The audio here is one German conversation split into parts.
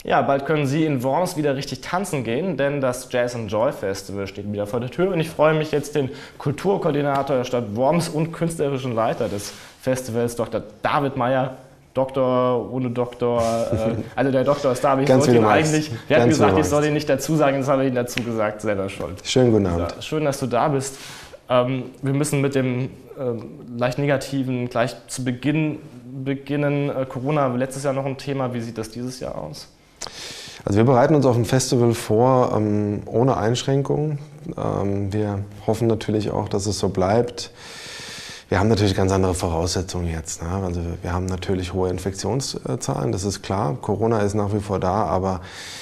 Ja, bald können Sie in Worms wieder richtig tanzen gehen, denn das Jazz & Joy Festival steht wieder vor der Tür und ich freue mich jetzt, den Kulturkoordinator der Stadt Worms und künstlerischen Leiter des Festivals, Dr. David Meyer, Doktor ohne Doktor, also der Doktor ist da, aber ich sollte ihn eigentlich, wer hat gesagt, ich soll ihn nicht dazu sagen, jetzt habe ich ihn dazu gesagt, selber schuld. Schönen guten Abend. Ja, schön, dass du da bist. Wir müssen mit dem leicht Negativen gleich zu beginnen. Corona letztes Jahr noch ein Thema, wie sieht das dieses Jahr aus? Also wir bereiten uns auf ein Festival vor, ohne Einschränkungen. Wir hoffen natürlich auch, dass es so bleibt. Wir haben natürlich ganz andere Voraussetzungen jetzt. Ne? Also wir haben natürlich hohe Infektionszahlen, das ist klar. Corona ist nach wie vor da, aber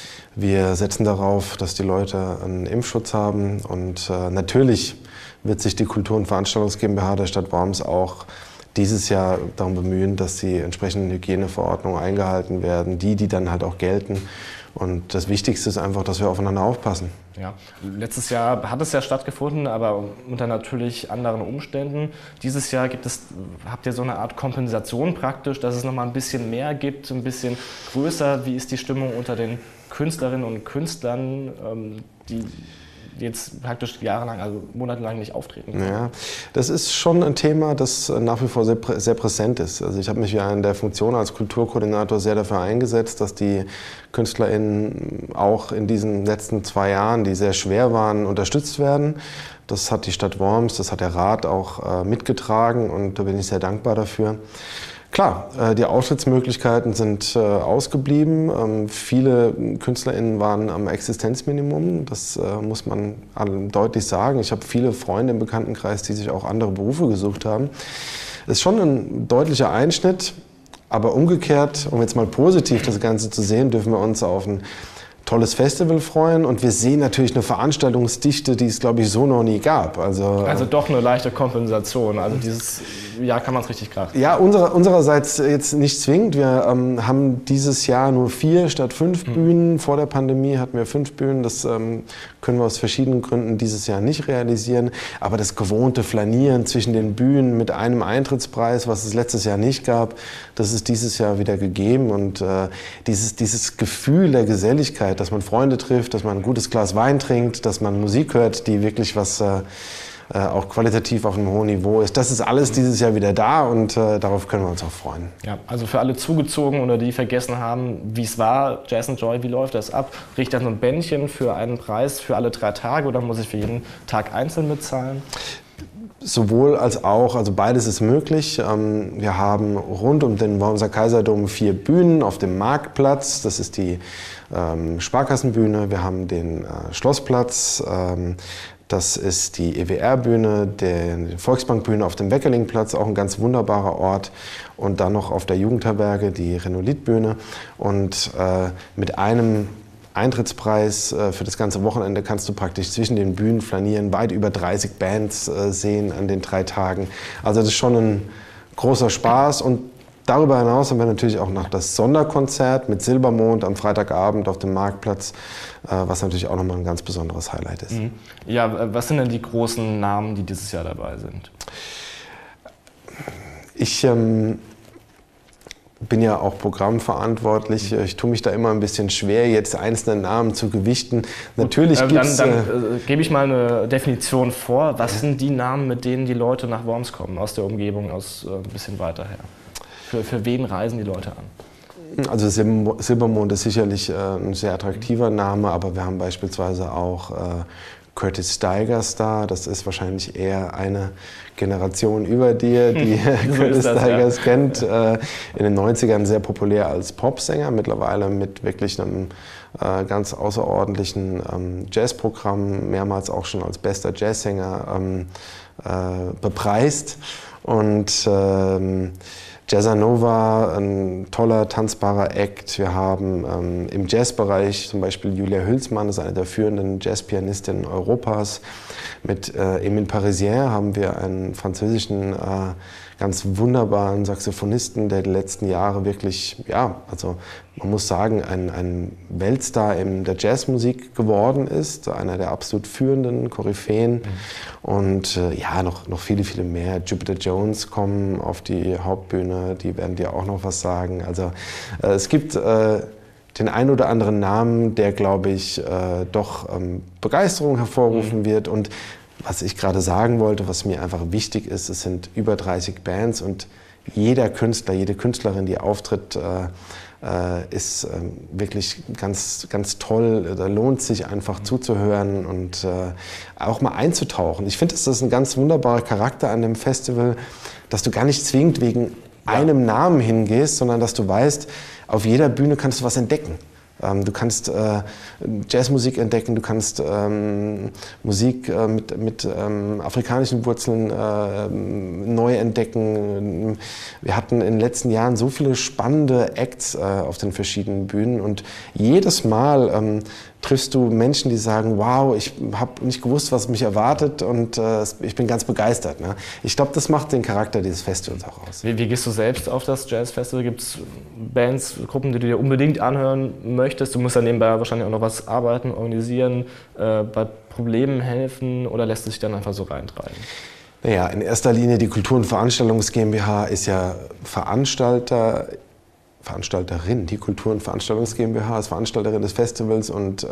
wir setzen darauf, dass die Leute einen Impfschutz haben. Und natürlich wird sich die Kultur- und Veranstaltungs GmbH der Stadt Worms auch dieses Jahr darum bemühen, dass die entsprechenden Hygieneverordnungen eingehalten werden, die dann halt auch gelten. Und das Wichtigste ist einfach, dass wir aufeinander aufpassen. Ja, letztes Jahr hat es ja stattgefunden, aber unter natürlich anderen Umständen. Dieses Jahr habt ihr so eine Art Kompensation praktisch, dass es nochmal ein bisschen mehr gibt, ein bisschen größer. Wie ist die Stimmung unter den Künstlerinnen und Künstlern, die jetzt praktisch jahrelang, also monatelang nicht auftreten können? Ja, das ist schon ein Thema, das nach wie vor sehr präsent ist. Also ich habe mich ja in der Funktion als Kulturkoordinator sehr dafür eingesetzt, dass die KünstlerInnen auch in diesen letzten 2 Jahren, die sehr schwer waren, unterstützt werden. Das hat die Stadt Worms, das hat der Rat auch mitgetragen und da bin ich sehr dankbar dafür. Klar, die Auftrittsmöglichkeiten sind ausgeblieben. Viele KünstlerInnen waren am Existenzminimum. Das muss man allen deutlich sagen. Ich habe viele Freunde im Bekanntenkreis, die sich auch andere Berufe gesucht haben. Das ist schon ein deutlicher Einschnitt. Aber umgekehrt, um jetzt mal positiv das Ganze zu sehen, dürfen wir uns auf ein tolles Festival freuen und wir sehen natürlich eine Veranstaltungsdichte, die es, glaube ich, so noch nie gab. Also doch eine leichte Kompensation. Also dieses Jahr kann man es richtig krachen. Ja, unsererseits jetzt nicht zwingend. Wir haben dieses Jahr nur 4 statt 5 Bühnen. Vor der Pandemie hatten wir 5 Bühnen. Das können wir aus verschiedenen Gründen dieses Jahr nicht realisieren. Aber das gewohnte Flanieren zwischen den Bühnen mit einem Eintrittspreis, was es letztes Jahr nicht gab, das ist dieses Jahr wieder gegeben. Und dieses Gefühl der Geselligkeit, dass man Freunde trifft, dass man ein gutes Glas Wein trinkt, dass man Musik hört, die wirklich was auch qualitativ auf einem hohen Niveau ist. Das ist alles dieses Jahr wieder da und darauf können wir uns auch freuen. Ja, also für alle zugezogen oder die vergessen haben, wie es war, Jazz & Joy, wie läuft das ab? Kriege ich dann so ein Bändchen für einen Preis für alle 3 Tage oder muss ich für jeden Tag einzeln bezahlen? Sowohl als auch, also beides ist möglich. Wir haben rund um den Wormser Kaiserdom 4 Bühnen auf dem Marktplatz. Das ist die Sparkassenbühne, wir haben den Schlossplatz, das ist die EWR-Bühne, die Volksbankbühne auf dem Weckerlingplatz, auch ein ganz wunderbarer Ort. Und dann noch auf der Jugendherberge die Renolith-Bühne. Und mit einem Eintrittspreis für das ganze Wochenende kannst du praktisch zwischen den Bühnen flanieren, weit über 30 Bands sehen an den 3 Tagen. Also das ist schon ein großer Spaß und darüber hinaus haben wir natürlich auch noch das Sonderkonzert mit Silbermond am Freitagabend auf dem Marktplatz, was natürlich auch nochmal ein ganz besonderes Highlight ist. Ja, was sind denn die großen Namen, die dieses Jahr dabei sind? Ich bin ja auch programmverantwortlich. Ich tue mich da immer ein bisschen schwer, jetzt einzelne Namen zu gewichten. Natürlich gibt's, dann gebe ich mal eine Definition vor. Was sind die Namen, mit denen die Leute nach Worms kommen, aus der Umgebung, aus ein bisschen weiter her? Für wen reisen die Leute an? Also Silbermond ist sicherlich ein sehr attraktiver Name, aber wir haben beispielsweise auch Curtis Stigers da. Das ist wahrscheinlich eher eine Generation über dir, die Curtis Stigers kennt. In den 90ern sehr populär als Popsänger, mittlerweile mit wirklich einem ganz außerordentlichen Jazzprogramm, mehrmals auch schon als bester Jazzsänger bepreist. Und Jazzanova, ein toller, tanzbarer Act. Wir haben im Jazzbereich zum Beispiel Julia Hülsmann, das ist eine der führenden Jazzpianistinnen Europas. Mit Emile Parisien haben wir einen französischen, ganz wunderbaren Saxophonisten, der die letzten Jahre wirklich, ja, also man muss sagen, ein Weltstar in der Jazzmusik geworden ist, einer der absolut führenden Koryphäen. Und ja, noch viele, viele mehr. Jupiter Jones kommen auf die Hauptbühne, die werden dir auch noch was sagen. Also es gibt den ein oder anderen Namen, der, glaube ich, doch Begeisterung hervorrufen wird. Und was ich gerade sagen wollte, was mir einfach wichtig ist, es sind über 30 Bands und jeder Künstler, jede Künstlerin, die auftritt, ist wirklich ganz, ganz toll. Da lohnt sich einfach zuzuhören und auch mal einzutauchen. Ich finde, das ist ein ganz wunderbarer Charakter an dem Festival, dass du gar nicht zwingend wegen einem Namen hingehst, sondern dass du weißt, auf jeder Bühne kannst du was entdecken. Du kannst Jazzmusik entdecken, du kannst Musik mit afrikanischen Wurzeln neu entdecken. Wir hatten in den letzten Jahren so viele spannende Acts auf den verschiedenen Bühnen und jedes Mal triffst du Menschen, die sagen, wow, ich habe nicht gewusst, was mich erwartet und ich bin ganz begeistert. Ne? Ich glaube, das macht den Charakter dieses Festivals auch aus. Wie gehst du selbst auf das Jazzfestival? Gibt es Bands, Gruppen, die du dir unbedingt anhören möchtest? Du musst ja nebenbei wahrscheinlich auch noch was arbeiten, organisieren, bei Problemen helfen oder lässt du dich dann einfach so reintreiben? Naja, in erster Linie die Kultur- und Veranstaltungs GmbH ist ja Veranstalterin, die Kultur- und Veranstaltungs GmbH ist Veranstalterin des Festivals und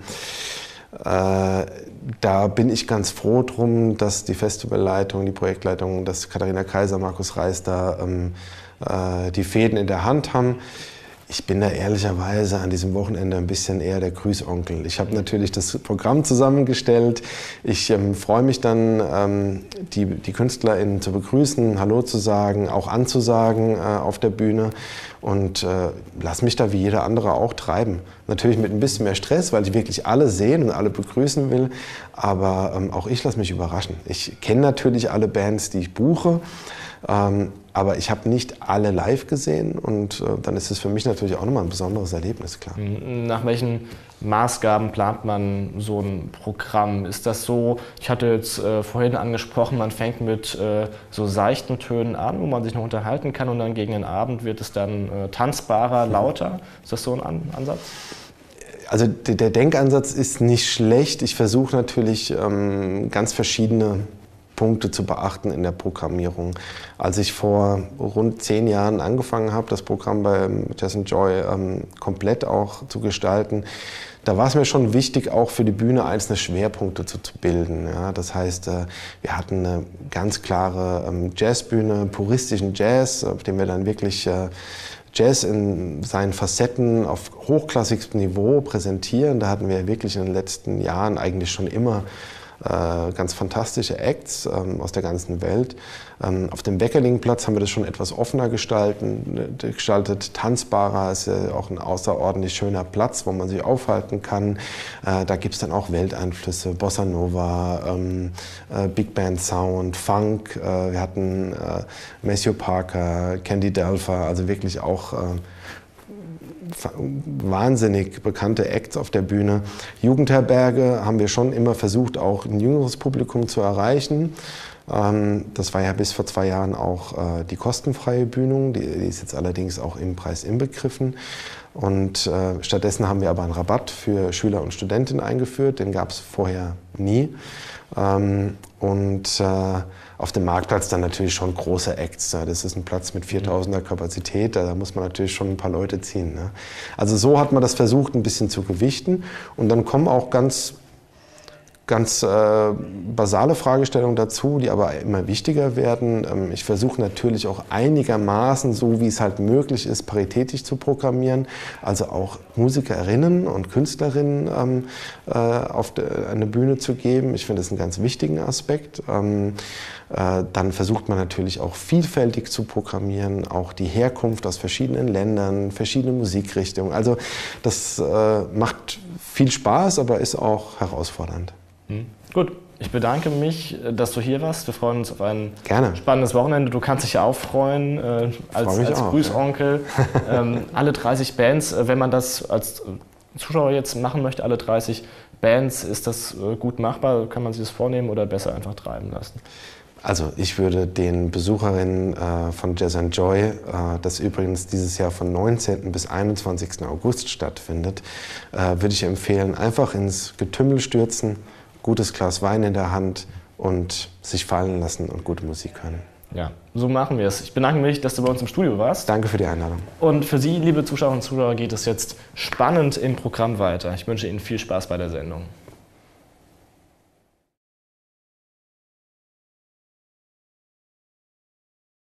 da bin ich ganz froh drum, dass die Festivalleitung, die Projektleitung, dass Katharina Kaiser, Markus Reis da die Fäden in der Hand haben. Ich bin da ehrlicherweise an diesem Wochenende ein bisschen eher der Grüßonkel. Ich habe natürlich das Programm zusammengestellt. Ich freue mich dann, die KünstlerInnen zu begrüßen, Hallo zu sagen, auch anzusagen auf der Bühne und lass mich da wie jeder andere auch treiben. Natürlich mit ein bisschen mehr Stress, weil ich wirklich alle sehen und alle begrüßen will, aber auch ich lasse mich überraschen. Ich kenne natürlich alle Bands, die ich buche. Aber ich habe nicht alle live gesehen und dann ist es für mich natürlich auch nochmal ein besonderes Erlebnis, klar. Nach welchen Maßgaben plant man so ein Programm? Ist das so, ich hatte jetzt vorhin angesprochen, man fängt mit so seichten Tönen an, wo man sich noch unterhalten kann und dann gegen den Abend wird es dann tanzbarer, lauter? Ist das so ein Ansatz? Also der Denkansatz ist nicht schlecht. Ich versuche natürlich ganz verschiedene Punkte zu beachten in der Programmierung. Als ich vor rund 10 Jahren angefangen habe, das Programm bei Jazz & Joy komplett auch zu gestalten, da war es mir schon wichtig, auch für die Bühne einzelne Schwerpunkte zu bilden. Ja, das heißt, wir hatten eine ganz klare Jazzbühne, puristischen Jazz, auf dem wir dann wirklich Jazz in seinen Facetten auf hochklassigstem Niveau präsentieren. Da hatten wir wirklich in den letzten Jahren eigentlich schon immer ganz fantastische Acts aus der ganzen Welt. Auf dem Weckerlingplatz haben wir das schon etwas offener gestaltet, tanzbarer, ist ja auch ein außerordentlich schöner Platz, wo man sich aufhalten kann. Da gibt es dann auch Welteinflüsse, Bossa Nova, Big Band Sound, Funk. Wir hatten Maceo Parker, Candy Delfer, also wirklich auch wahnsinnig bekannte Acts auf der Bühne. Jugendherberge haben wir schon immer versucht, auch ein jüngeres Publikum zu erreichen. Das war ja bis vor 2 Jahren auch die kostenfreie Bühnung, die ist jetzt allerdings auch im Preis inbegriffen. Und stattdessen haben wir aber einen Rabatt für Schüler und Studentinnen eingeführt, den gab es vorher nie. Auf dem Marktplatz dann natürlich schon große Acts. Das ist ein Platz mit 4000er Kapazität, da muss man natürlich schon ein paar Leute ziehen. Ne? Also so hat man das versucht, ein bisschen zu gewichten. Und dann kommen auch ganz basale Fragestellungen dazu, die aber immer wichtiger werden. Ich versuche natürlich auch einigermaßen, so wie es halt möglich ist, paritätisch zu programmieren. Also auch Musikerinnen und Künstlerinnen auf eine Bühne zu geben. Ich finde das einen ganz wichtigen Aspekt. Dann versucht man natürlich auch vielfältig zu programmieren, auch die Herkunft aus verschiedenen Ländern, verschiedene Musikrichtungen. Also das macht viel Spaß, aber ist auch herausfordernd. Gut, ich bedanke mich, dass du hier warst. Wir freuen uns auf ein Gerne. Spannendes Wochenende. Du kannst dich ja auch freuen als Grüßonkel. Ja. Alle 30 Bands, wenn man das als Zuschauer jetzt machen möchte, alle 30 Bands, ist das gut machbar? Kann man sich das vornehmen oder besser einfach treiben lassen? Also ich würde den Besucherinnen von Jazz & Joy, das übrigens dieses Jahr von 19. bis 21. August stattfindet, würde ich empfehlen, einfach ins Getümmel stürzen, gutes Glas Wein in der Hand und sich fallen lassen und gute Musik hören. Ja, so machen wir es. Ich bedanke mich, dass du bei uns im Studio warst. Danke für die Einladung. Und für Sie, liebe Zuschauerinnen und Zuschauer, geht es jetzt spannend im Programm weiter. Ich wünsche Ihnen viel Spaß bei der Sendung.